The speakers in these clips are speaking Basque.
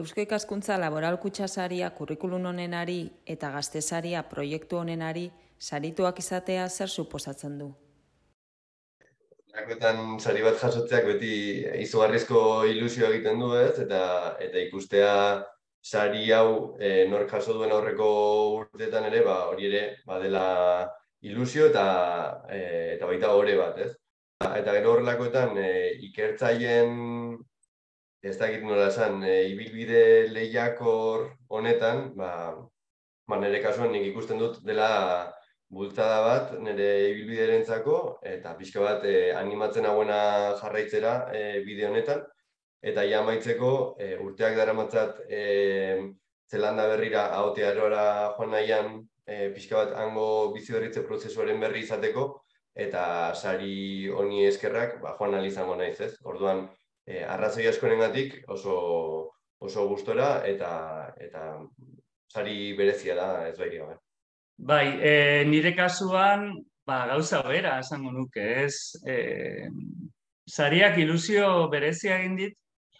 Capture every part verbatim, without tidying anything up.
Eusko Ikaskuntza Laboral Kutxa saria kurrikulum honenari eta gazte saria proiektu honenari sarituak izatea zer suposatzen du? Lakoetan sari bat jasotzeak beti izugarrizko ilusio egiten du, ez? Eta, eta ikustea sari hau e, nork jaso duen aurreko urteetan ere, ba, hori ere badela ilusio eta, e, eta baita ore bat, ez? Eta gero horrelakoetan e, ikertzaileen, ez dakit nola esan, e, ibilbide lehiakor honetan, ba, ba, nire kasuan nik ikusten dut dela bultzada bat nire ibilbidearentzako eta pixka bat e, animatzen hauena jarraitzera e, bide honetan. Eta ja amaitzeko e, urteak daramatzat e, Zelanda berrira ahote arora joan nahian e, pixka bat hango bizi berritze prozesuaren berri izateko eta sari honi eskerrak ba, joan ahal izango naiz, ez? Orduan, e, arrazoi askorengatik oso, oso gustora eta, eta sari berezia da ez bairi gabe. Bai, e, nire kasuan ba, gauza bera esango nuke, ez? E, sariak ilusio berezia egin dit,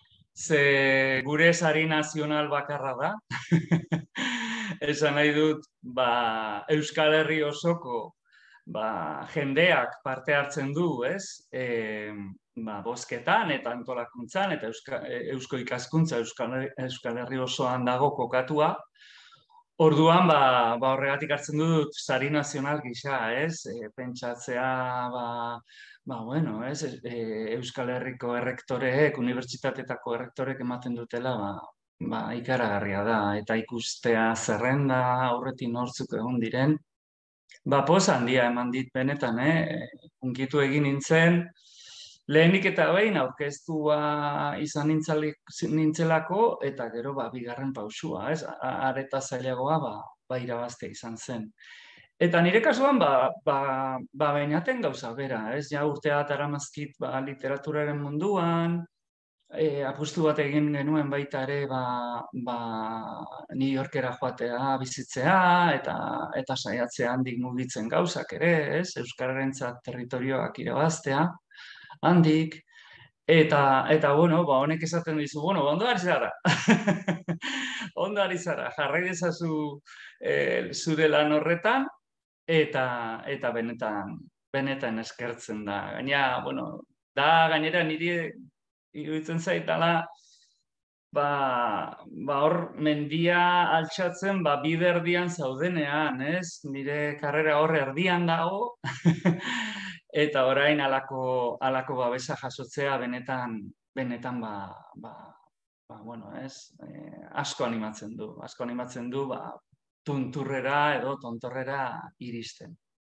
ze gure sari nazional bakarra da. Esan nahi dut, ba, Euskal Herri osoko ba, jendeak parte hartzen du, ez? E, ba, bozketan eta antolakuntzan eta Euska, Eusko Ikaskuntza Euskal, Euskal Herri osoan dago kokatua. Orduan, ba, ba horregatik hartzen dut sari nazional gisa, ez? E, pentsatzea, ba, ba, bueno, ez? E, Euskal Herriko errektoreek, unibertsitateetako errektoreek ematen dutela, ba, ba, ikaragarria da. Eta ikustea zerrenda, aurretik nortzuk egon diren. Ba, poz handia eman dit benetan, eh? Hunkitu egin nintzen, lehenik eta behin aurkeztua izan nintzelako eta gero ba, bigarren pausua, ez? Areta zailagoa ba, ba irabaztea izan zen. Eta nire kasuan ba, ba, ba bainaten gauza bera, ez? Ja urtea daramazkit ba, literaturaren munduan, e, apustu bat egin genuen baita ere ba, ba, New Yorkera joatea bizitzea eta, eta saiatzea handik mugitzen gauzak ere, ez? Euskararentzat territorioak irabaztea. Handik, eta, eta bueno, ba, honek esaten dizu, bueno, ondo ari zara. Ondo ari zara, jarrai dezazu e, zure lan horretan, eta, eta benetan, benetan eskertzen da. Gaina, bueno, da gainera niri iruditzen zaitala, ba, ba hor mendia altxatzen, ba, bide erdian zaudenean, ez? Nire karrera hor erdian dago, eta orain alako, alako babesa jasotzea benetan, benetan ba, ba, ba bueno, ez, e, asko animatzen du, asko animatzen du, ba, tunturrera edo tontorrera iristen.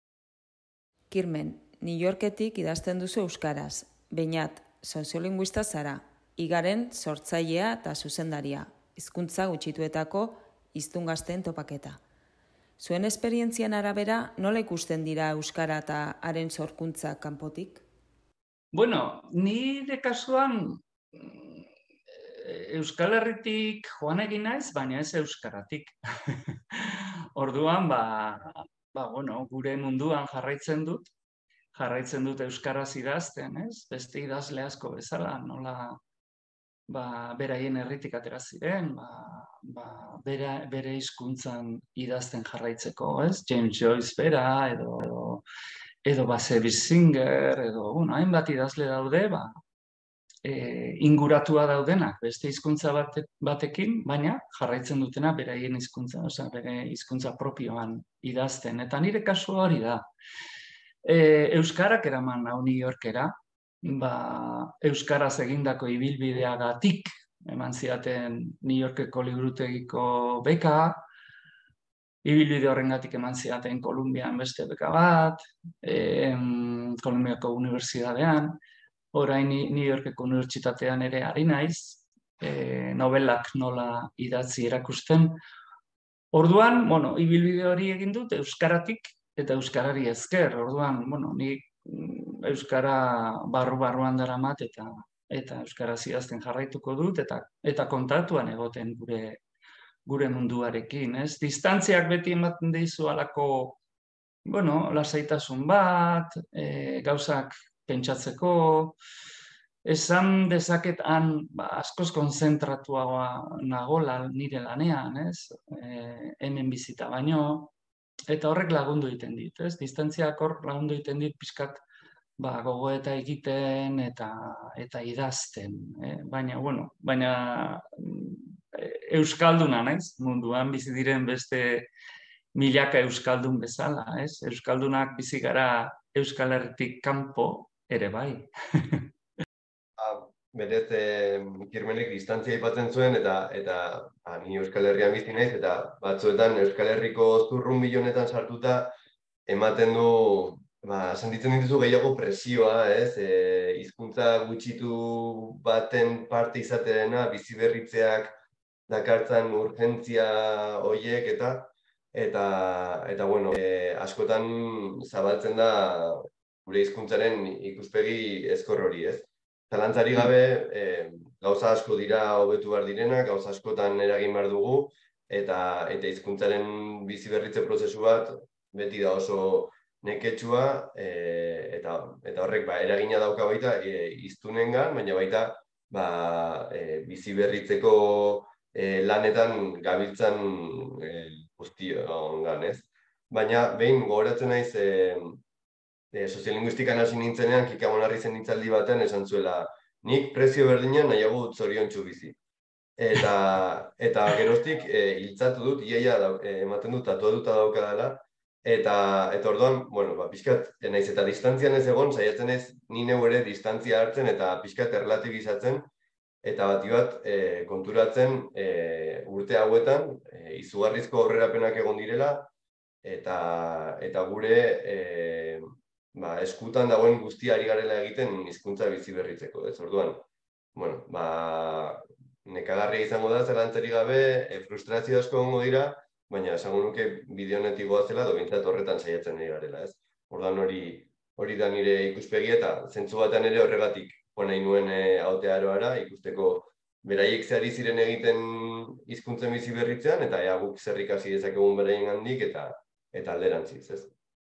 Kirmen, New Yorketik idazten duzu euskaraz, Beñat, soziolinguista zara, Igaren sortzailea eta zuzendaria, hizkuntza gutxituetako hiztun gazteen topaketa. Zuen esperientzian arabera, nola ikusten dira euskara eta haren sorkuntza kanpotik? Bueno, nire kasuan Euskal Herritik joan egin naiz, baina ez euskaratik. Orduan, ba, ba, bueno, gure munduan jarraitzen dut, jarraitzen dut euskaraz idazten, ez? Beste idazle asko bezala, nola ba, beraien herritik atera ziren, ba, ba, bere, bere hizkuntzan idazten jarraitzeko, ez? James Joyce bera, edo, edo, edo Bashevis Singer, edo, bueno, hainbat idazle daude, ba, e, inguratua daudenak, beste hizkuntza bate, batekin, baina jarraitzen dutena beraien hizkuntza, osea, bere hizkuntza propioan idazten, eta nire kasu hori da. E, Euskarak eraman hau New Yorkera, ba, euskaraz egindako ibilbideagatik eman zidaten New Yorkeko liburutegiko beka, ibilbide horrengatik eman zidaten Kolumbian beste beka bat, e, Kolumbiako Unibertsitatean, orain New Yorkeko Unibertsitatean ere ari naiz, e, novelak nola idatzi erakusten. Orduan, bueno, ibilbide hori egin dut euskaratik eta euskarari esker. Orduan, bueno, nik euskara barru-barruan daramat eta eta euskaraz idazten jarraituko dut eta eta kontatuan egoten gure gure munduarekin, ez? Distantziak beti ematen dizu halako, bueno, lasaitasun bat, e, gauzak pentsatzeko, esan dezaket han ba, askoz konzentratuagoa nagola nire lanean, ez? E, hemen bizita baino, eta horrek lagundu egiten dit, ez? Distantziak hor lagundu egiten dit pixkat ba, gogoeta egiten eta eta idazten, eh? Baina, bueno, baina euskalduna naiz, munduan bizi diren beste milaka euskaldun bezala, ez? Euskaldunak bizi gara Euskal Herritik kanpo ere bai. Berez, eh, Kirmenek distantzia aipatzen zuen, eta eta ba, ni Euskal Herrian bizi naiz, eta batzuetan Euskal Herriko zurrun milonetan sartuta ematen du, ba, sentitzen dituzu gehiago presioa, ez? E, hizkuntza gutxitu baten parte izatearena, bizi berritzeak dakartzan urgentzia horiek eta eta eta bueno, e, askotan zabaltzen da gure hizkuntzaren ikuspegi ezkor hori, ez? Zalantzari gabe, e, gauza asko dira hobetu behar direnak, gauza askotan eragin behar dugu, eta eta hizkuntzaren bizi berritze prozesu bat beti da oso neketsua, e, eta eta horrek ba, eragina dauka baita e, hiztunengan, baina baita ba, e, bizi berritzeko e, lanetan gabiltzan e, guztiongan, ez? Baina behin gogoratzen naiz e, E, soziolinguistikan hasi nintzenean, Kika Monarri zen hitzaldi baten esan zuela, nik prezio berdinean nahiago zoriontsu bizi. Eta, eta geroztik e, hiltzatu dut, iaia e, ematen dut, tatuatuta daukadala, eta, eta orduan, bueno, ba, pixkat, naiz eta distantzian ez egon, saiatzen ez ni neu ere distantzia hartzen eta pixkat erlatibizatzen, eta bati bat e, konturatzen e, urte hauetan, e, izugarrizko aurrerapenak egon direla, eta, eta gure e, ba, eskutan dagoen guztia ari garela egiten hizkuntza bizi berritzeko, ez? Orduan, bueno, ba, nekagarria izango da, zelantzerik gabe, e, frustrazio asko egongo dira, baina esango nuke bide honetik goazela, edo behintzat horretan saiatzen ari garela, ez? Orduan hori hori da nire ikuspegi eta zentzu batean ere horregatik nahi nuen e, haute aroara, ikusteko beraiek zehari ziren egiten hizkuntzen bizi berritzean, eta ea guk zer ikasi dezakegun beraien handik eta eta alderantziz, ez?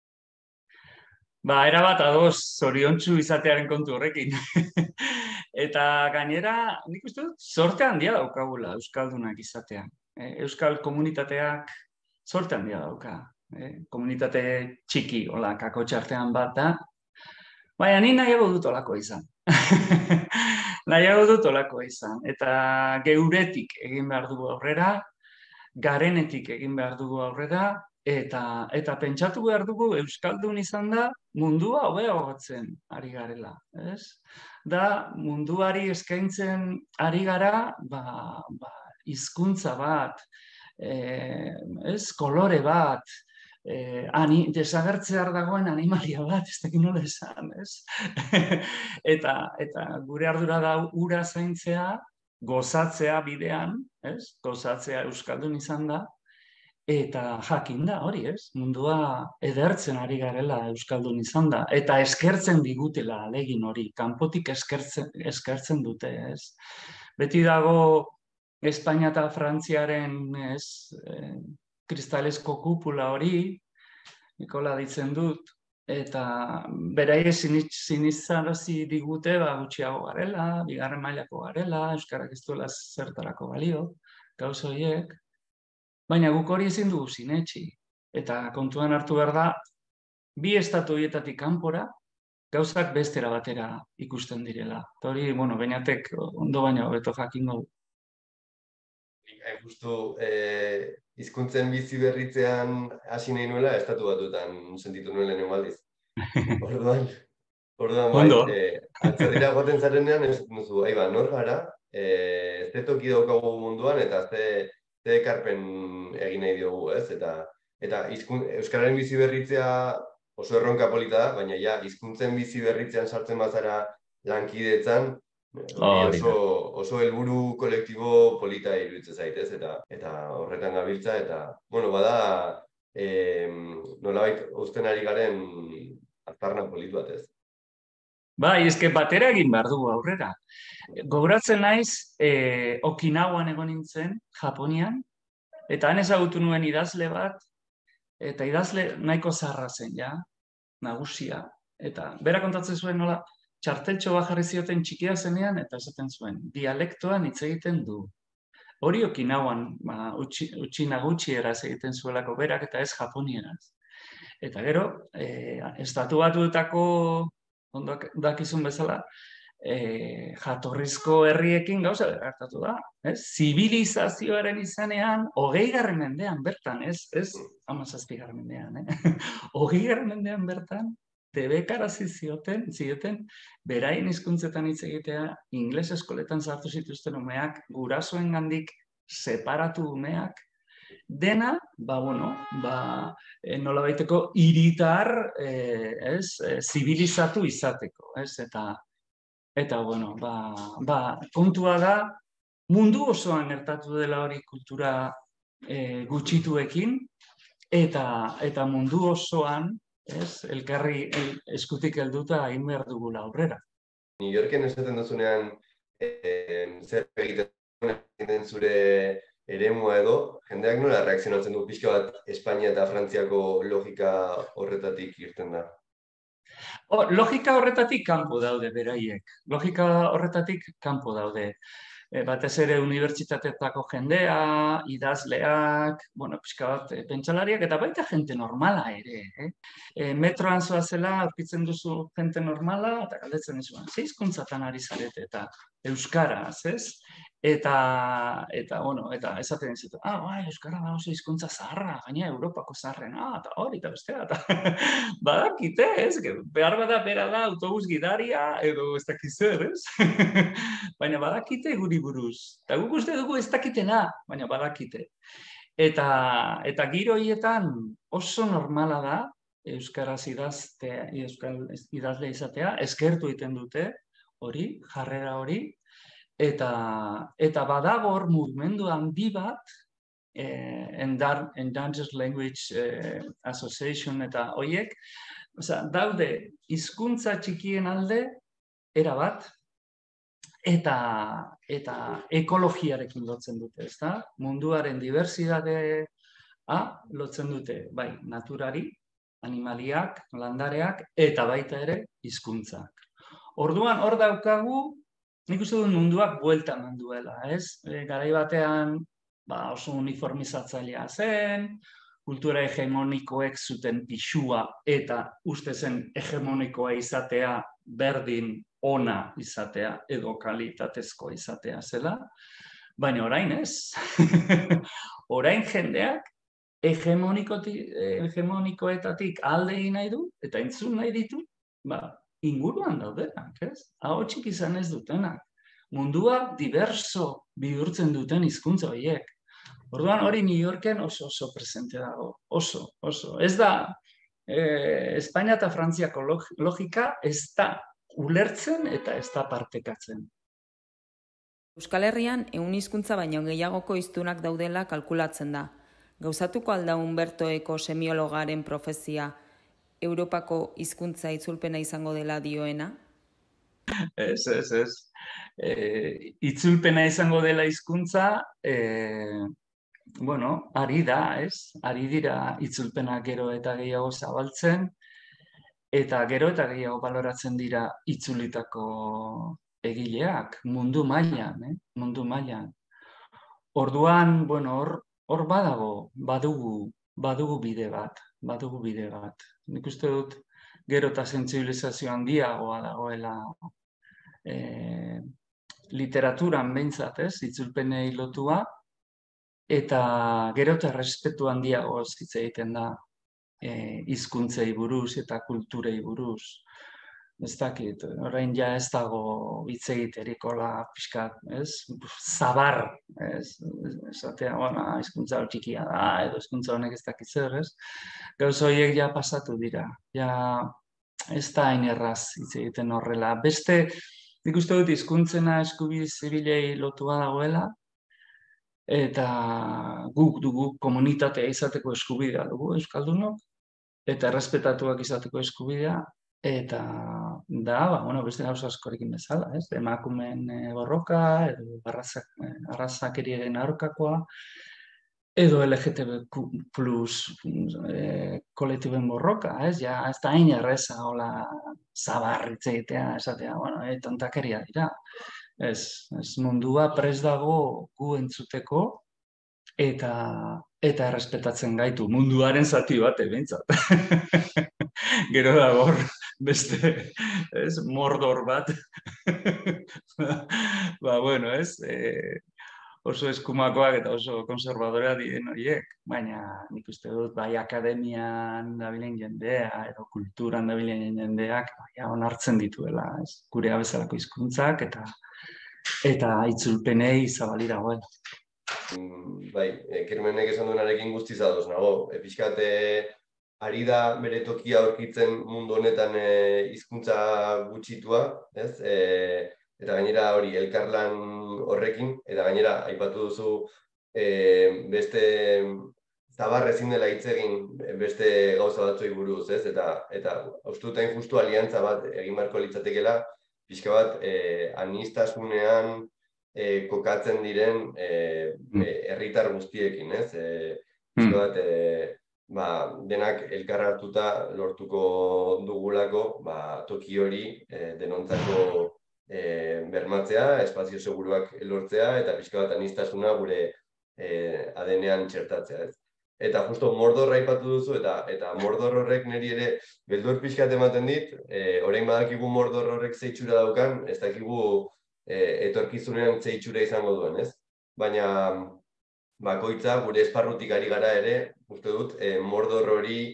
Ba, erabat ados zoriontsu izatearen kontu horrekin. Eta gainera, nik uste dut, sorte handia daukagula Euskaldunak izatean. E, Euskal komunitateak sorte handia dauka. E, komunitate txiki, hola, kako txartean bat da. Baina ni nahiago dut olako izan. Nahiago dut olako izan. Eta geuretik egin behar dugu aurrera, garenetik egin behar dugu aurrera, Eta, eta pentsatu behar dugu Euskaldun izan da mundua hobeagotzen ari garela. Ez? Da munduari eskaintzen ari gara ba, ba, hizkuntza bat, e, ez? Kolore bat, e, ani, desagertzear dagoen animalia bat, ez dakit nola esan. Ez? eta, eta gure ardura da ura zaintzea, gozatzea bidean, ez? Gozatzea Euskaldun izan da. Eta jakin da hori, ez? Mundua edertzen ari garela Euskaldun izan da. Eta eskertzen digutela alegin hori, kanpotik eskertzen, eskertzen dute, ez? Beti dago Espainia eta Frantziaren ez, eh, kristalesko kupula hori, Nikola ditzen dut, eta beraiek sinistarazi digute ba, gutxiago garela, bigarren mailako garela, euskarak ez duela zertarako balio, gauza horiek. Baina guk hori ezin dugu sinetsi. Eta kontuan hartu behar da, bi estatu horietatik kanpora, gauzak bestera batera ikusten direla. Eta hori, bueno, Beñatek ondo baina hobeto jakingo du. Hain justu, eh, hizkuntzen bizi berritzean hasi nahi nuela, estatu batuetan sentitu nuen lehen aldiz. Orduan, orduan bai, eh, atzerrira joaten zarenean, ez duzu, aiba, nor gara, eh, ze toki daukagu munduan, eta ze ze ekarpen egin nahi diogu, ez? Eta, eta izkun, euskararen bizi berritzea oso erronka polita da, baina ja, hizkuntzen bizi berritzean sartzen bazara lankidetzan, oh, oso, oso helburu kolektibo polita iruditzen zaitez, eta, eta horretan gabiltza, eta, bueno, bada, e, nolabait uzten ari garen aztarna polit bat, ez? Bai, eske batera egin behar dugu aurrera. Gogoratzen naiz, eh, Okinawan egon nintzen, Japonian, eta han ezagutu nuen idazle bat, eta idazle nahiko zaharra zen, ja, nagusia. Eta bera kontatzen zuen nola, txarteltxo bat jarri zioten txikia zenean, eta esaten zuen, dialektoan hitz egiten du. Hori Okinauan, ba, utxina gutxieraz egiten zuelako berak, eta ez japonieraz. Eta gero, eh, estatu batuetako, ondo dakizun bezala, eh, jatorrizko herriekin gauza gertatu da. Ez? Zibilizazioaren izanean, hogeigarren mendean bertan, ez, ez hamazazpigarren mendean, eh? hogeigarren mendean bertan, debekarazi zioten, zioten, beraien hizkuntzetan hitz egitea, ingles eskoletan sartu zituzten umeak, gurasoengandik separatu umeak, dena, ba, bueno, ba, e, nolabaiteko hiritar, e, ez, e, zibilizatu izateko, ez, eta, eta, bueno, ba, ba, kontua da, mundu osoan gertatu dela hori kultura e, gutxituekin, eta, eta mundu osoan, ez, elkarri el, eskutik helduta egin behar dugula aurrera. New Yorken esaten duzunean, eh, zer egiten zure eremua edo, jendeak nola reakzionatzen du pixka bat Espainia eta Frantziako logika horretatik irten da? O, logika horretatik kanpo daude beraiek. Logika horretatik kanpo daude. E, batez ere unibertsitateetako jendea, idazleak, bueno, pixka bat, e, pentsalariak, eta baita jente normala ere. Eh? E, metroan zoazela, aurkitzen duzu jente normala, eta galdetzen dizuen, ze hizkuntzatan ari zarete, eta euskaraz, ez? Eta, eta, bueno, eta esaten dizutu, ah, bai, euskara da oso hizkuntza zaharra, gaina Europako zaharrena, eta hori, eta bestea, eta badakite, ez? Behar bada bera da autobus gidaria, edo ez dakizer, ez? Baina badakite guri buruz. Eta guk uste dugu ez dakitena, baina badakite. Eta, eta giro horietan oso normala da, euskaraz idaztea, euskal idazle izatea, eskertu egiten dute, hori, jarrera hori, Eta, eta badago hor mugimendu handi bat, eh, Endangered Language eh, Association eta hoiek, osea, daude hizkuntza txikien alde, erabat, eta, eta ekologiarekin lotzen dute, ezta? Munduaren diversitatea lotzen dute, bai, naturari, animaliak, landareak, eta baita ere hizkuntzak. Orduan, hor daukagu, nik uste dut munduak buelta eman duela, ez? E, garai batean ba, oso uniformizatzailea zen, kultura hegemonikoek zuten pixua eta uste zen hegemonikoa izatea berdin ona izatea edo kalitatezko izatea zela, baina orain ez. Orain jendeak hegemonikoetatik alde egin nahi du eta entzun nahi ditu, ba, inguruan daudenak, ez? Ahotsik izan ez dutenak. Mundua diverso bihurtzen duten hizkuntza horiek. Orduan hori New Yorken oso oso presente dago. Oso, oso. Ez da, eh, Espainia eta Frantziako logika ez da ulertzen eta ez da partekatzen. Euskal Herrian ehun hizkuntza baino gehiagoko hiztunak daudela kalkulatzen da. Gauzatuko alda Humberto Eko semiologaren profezia Europako hizkuntza itzulpena izango dela dioena? Ez, ez, ez. E, itzulpena izango dela hizkuntza, e, bueno, ari da, ez? Ari dira itzulpena gero eta gehiago zabaltzen, eta gero eta gehiago baloratzen dira itzulitako egileak, mundu mailan, eh? Mundu mailan. Orduan, bueno, hor, hor badago, badugu, badugu bide bat, badugu bide bat. Nik uste dut, gero eta sentsibilizazio handiagoa dagoela e, literaturan behintzat, ez, itzulpenei lotua, eta gero eta respetu handiago hitz egiten da e, hizkuntzei buruz eta kulturei buruz. Ez dakit, orain ja ez dago hitz egiterik hola pixkat, ez? Zabar, ez? Esatea, bueno, hizkuntza txikia da, edo hizkuntza honek ez dakit zer, ez? Gauza horiek ja pasatu dira, ja ez da hain erraz hitz egiten horrela. Beste, nik uste dut hizkuntzena eskubide zibilei lotua dagoela, eta guk dugu komunitatea izateko eskubidea dugu euskaldunok, eta errespetatuak izateko eskubidea, eta da, ba, bueno, beste gauza askorekin bezala, ez? Emakumeen e, borroka, edo arrazakeriaren aurkakoa, edo L G T B Q plus e, kolektiben borroka, ez? Ja, ez da hain erreza, hola, zabarritze egitea, esatea, bueno, e, tontakeria dira. Ez, ez mundua prest dago gu entzuteko, eta eta errespetatzen gaitu munduaren zati bat ebentzat. Gero dago beste, ez, Mordor bat. Ba, bueno, ez, e, oso eskumakoak eta oso konservadorea diren horiek, baina nik uste dut bai akademian dabilen jendea edo kulturan dabilen jendeak bai onartzen dituela, ez, gure bezalako hizkuntzak eta eta itzulpenei zabali dagoen. Bai, Kirmenek esan duenarekin guztiz ados nago. E, pixkat, e, ari da bere tokia aurkitzen mundu honetan hizkuntza gutxitua, ez? E, eta gainera hori elkarlan horrekin, eta gainera aipatu duzu e, beste zabar ezin dela hitz egin beste gauza batzuei buruz, ez? Eta eta uste dut hain justu aliantza bat egin beharko litzatekeela, pixka bat e, aniztasunean E, kokatzen diren herritar e, guztiekin, ez? E, mm. bat, e, ba, denak elkar hartuta lortuko dugulako ba, toki hori e, denontzako e, bermatzea, espazio seguruak lortzea, eta pixka bat aniztasuna gure e, adenean txertatzea, ez? Eta justo Mordor aipatu duzu, eta eta Mordor horrek niri ere beldur pixkat ematen dit, e, orain badakigu Mordor horrek zeitxura daukan, ez dakigu etorkizunean zeitxura izango duen, ez? Baina bakoitza gure esparrutik ari gara ere, uste dut, e, Mordor hori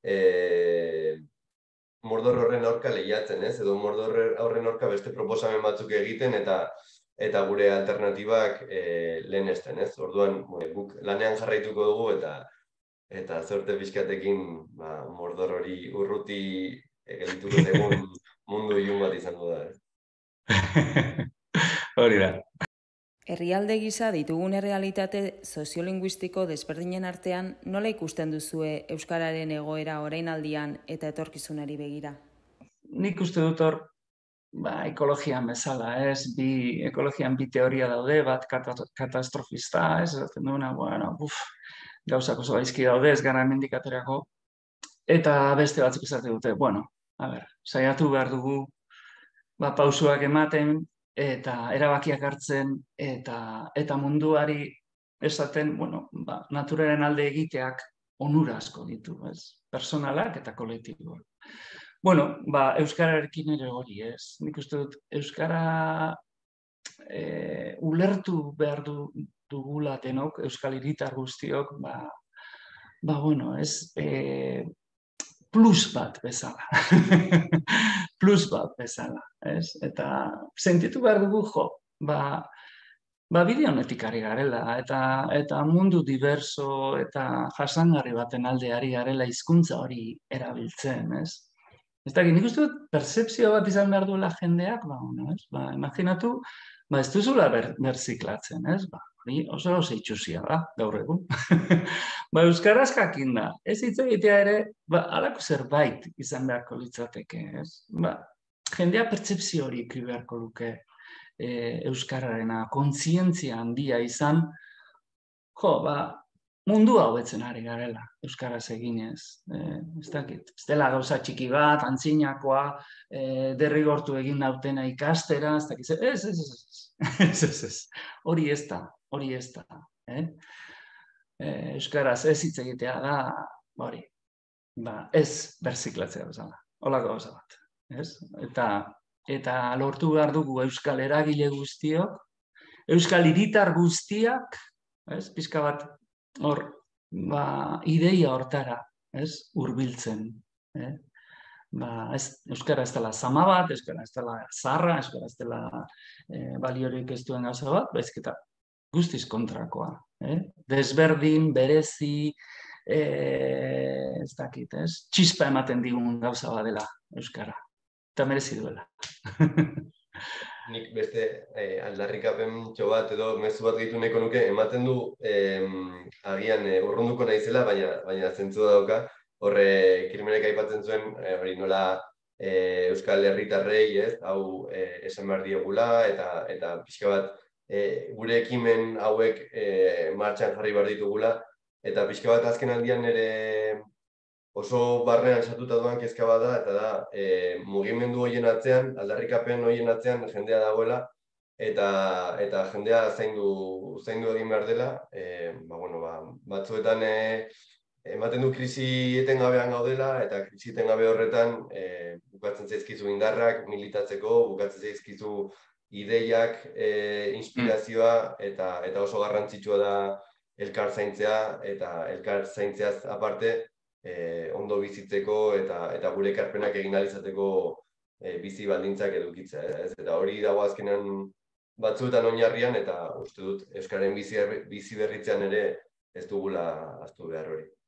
e, Mordor horren aurka lehiatzen, ez? Edo Mordor horren aurka beste proposamen batzuk egiten eta eta gure alternatibak e, lehenesten, ez? Orduan, guk lanean jarraituko dugu eta eta zorte pixkatekin ba, Mordor hori urruti gelituko zegoen mundu ilun bat izango da, ez? Hori da. Herrialde gisa ditugun errealitate soziolinguistiko desberdinen artean nola ikusten duzue euskararen egoera orainaldian eta etorkizunari begira? Nik uste dut hor, ba, ekologian bezala, ez? Bi, ekologian bi teoria daude, bat katastrofista, ez? Zaten duena, bueno, buf, gauzak oso gaizki daude, ez gara hemendik aterako. Eta beste batzuk izate dute, bueno, a ber, saiatu behar dugu, ba, pausuak ematen, eta erabakiak hartzen, eta eta munduari esaten, bueno, ba, naturaren alde egiteak onura asko ditu, ez? Personalak eta kolektiboak. Bueno, ba, euskararekin ere hori, ez? Nik uste dut, euskara e, ulertu behar du, dugula denok, euskal hiritar guztiok, ba, ba, bueno, ez? E, plus bat bezala. Plus bat bezala, ez? Eta sentitu behar dugu, jo, ba, ba bide honetik ari garela, eta, eta mundu diverso eta jasangarri baten alde ari garela hizkuntza hori erabiltzen, ez? Ez da, nik uste dut, pertzepzio bat izan behar duela jendeak, ba, bueno, ez? Ba, imaginatu, ba, ez duzula ber, berziklatzen, ez? Ba, hori oso oso itxusia da, gaur egun. Ba, euskaraz jakin da, ez hitz egitea ere, ba, halako zerbait izan beharko litzateke, ez? Ba, jendea pertzepzio hori eki beharko luke e, euskararena, kontzientzia handia izan, jo, ba, mundua hobetzen ari garela, euskaraz eginez. E, ez dakit, ez dela gauza txiki bat, antzinakoa, e, derrigortu egin dautena ikastera, ez dakit, ez, ez, ez, ez, ez, ez, hori ez da, hori ez da, eh? E, euskaraz ez hitz egitea da, hori, ba, ez berziklatzea bezala, holako gauza bat, ez? Eta, eta lortu behar dugu euskal eragile guztiok, euskal hiritar guztiak, ez, pixka bat, hor, ba, ideia hortara, ez, hurbiltzen, eh? Ba, ez, euskara ez dela zama bat, euskara ez dela zarra, euskara ez dela eh, baliorik ez duen gauza bat, baizketa guztiz kontrakoa, eh? Desberdin, berezi, eh, ez dakit, ez, txispa ematen digun gauza bat dela euskara, eta merezi duela. Nik beste eh, aldarrikapen bat edo mezu bat gehitu nahiko nuke, ematen du eh, agian eh, urrunduko naizela, baina, baina zentzu dauka, horre Kirmenek aipatzen zuen, eh, hori nola eh, euskal herritarrei, ez, hau eh, esan behar diegula, eta, eta pixka bat eh, gure ekimen hauek eh, martxan jarri behar ditugula, eta pixka bat azken aldian ere oso barnean sartuta doan kezka bat da, eta da, e, mugimendu horien atzean, aldarrikapen horien atzean jendea dagoela, eta eta jendea zaindu zaindu egin behar dela, e, ba, bueno, ba, batzuetan e, ematen du krisi etengabean gaudela, eta krisi etengabe horretan e, bukatzen zaizkizu indarrak militatzeko, bukatzen zaizkizu ideiak, e, inspirazioa, eta, eta oso garrantzitsua da elkar zaintzea, eta elkar zaintzeaz aparte, E, ondo bizitzeko eta eta gure ekarpenak egin ahal izateko e, bizi baldintzak edukitzea. Ez? Eta hori dago azkenean batzuetan oinarrian, eta uste dut Euskararen bizi, bizi berritzean ere ez dugula ahaztu behar hori.